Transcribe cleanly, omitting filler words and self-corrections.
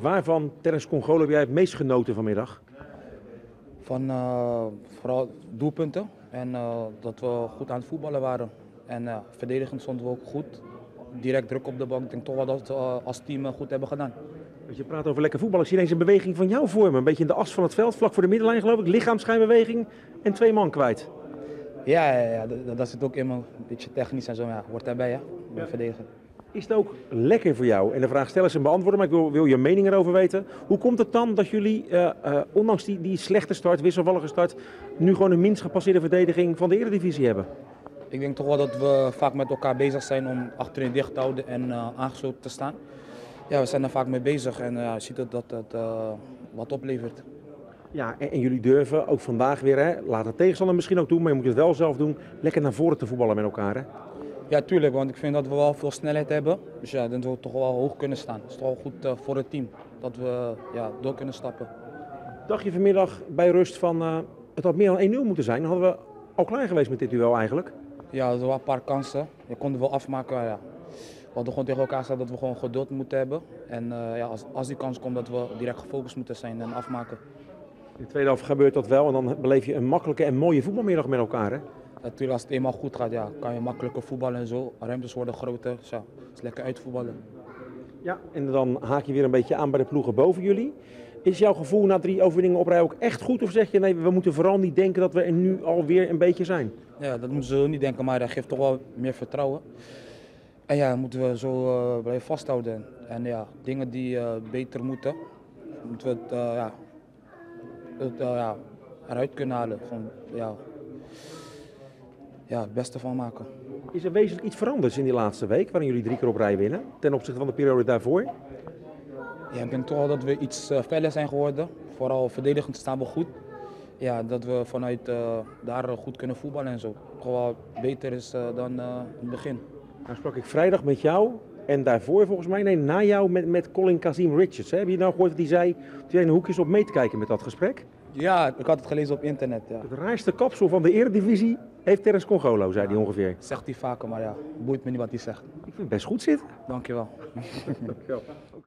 Waarvan, Terence Congolo, heb jij het meest genoten vanmiddag? Van vooral doelpunten en dat we goed aan het voetballen waren. En verdedigend stonden we ook goed. Direct druk op de bank. Ik denk toch wel dat we als team goed hebben gedaan. Als je praat over lekker voetbal, ik zie ineens een beweging van jou voor me. Een beetje in de as van het veld, vlak voor de middenlijn geloof ik. Lichaamsschijnbeweging en 2 man kwijt. Ja, dat zit ook in me. Een beetje technisch en zo. Ja, hoort daarbij, hè? Ja. Verdedigen. Is het ook lekker voor jou? En de vraag stellen is en beantwoorden, maar ik wil je mening erover weten. Hoe komt het dan dat jullie, ondanks die slechte start, wisselvallige start, nu gewoon een minst gepasseerde verdediging van de Eredivisie hebben? Ik denk toch wel dat we vaak met elkaar bezig zijn om achterin dicht te houden en aangesloten te staan. Ja, we zijn er vaak mee bezig en je ziet dat het wat oplevert. Ja, en jullie durven ook vandaag weer, hè, laat de tegenstander misschien ook doen, maar je moet het wel zelf doen, lekker naar voren te voetballen met elkaar. Hè? Ja, tuurlijk, want ik vind dat we wel veel snelheid hebben. Dus ja, dan zullen we toch wel hoog kunnen staan. Het is toch wel goed voor het team dat we door kunnen stappen. Dacht je vanmiddag bij rust van het had meer dan 1-0 moeten zijn? Dan hadden we al klaar geweest met dit duel eigenlijk. Ja, er waren een paar kansen. Je kon er wel afmaken. Ja. We hadden gewoon tegen elkaar gezegd dat we gewoon geduld moeten hebben. En ja, als die kans komt dat we direct gefocust moeten zijn en afmaken. In de tweede helft gebeurt dat wel en dan beleef je een makkelijke en mooie voetbalmiddag met elkaar. Hè? Natuurlijk, als het eenmaal goed gaat, ja, kan je makkelijker voetballen en zo. Ruimtes worden groter, dus ja, het is lekker uitvoetballen. Ja, en dan haak je weer een beetje aan bij de ploegen boven jullie. Is jouw gevoel na 3 overwinningen op rij ook echt goed? Of zeg je nee, we moeten vooral niet denken dat we er nu alweer een beetje zijn? Ja, dat moeten ze niet denken, maar dat geeft toch wel meer vertrouwen. En ja, moeten we zo blijven vasthouden. En ja, dingen die beter moeten we het eruit kunnen halen. Gewoon, het beste van maken. Is er wezenlijk iets veranderd in die laatste week, waarin jullie 3 keer op rij winnen, ten opzichte van de periode daarvoor? Ja, ik denk toch wel dat we iets feller zijn geworden. Vooral verdedigend staan we goed. Ja, dat we vanuit daar goed kunnen voetballen en zo. Gewoon beter is dan in het begin. Nou sprak ik vrijdag met jou en daarvoor volgens mij, nee, na jou met Colin Kazim Richards. Hè? Heb je nou gehoord wat hij zei toen jij in een hoekje op mee te kijken met dat gesprek? Ja, ik had het gelezen op internet. Ja. Het raarste kapsel van de Eredivisie heeft Terence Congolo, zei hij ongeveer. Zegt hij vaker, maar ja, boeit me niet wat hij zegt. Ik vind het best goed zitten. Dankjewel. Dankjewel.